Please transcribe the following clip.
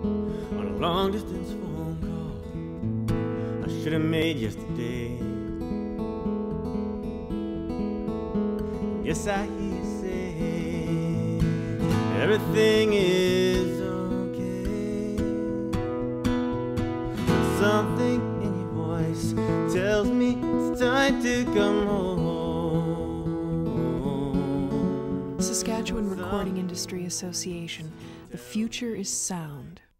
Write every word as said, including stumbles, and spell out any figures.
on a long distance phone call I should have made yesterday. Yes, I hear you say everything is okay. Something in your voice tells me it's time to come home. Saskatchewan Recording Industry Association. The future is sound.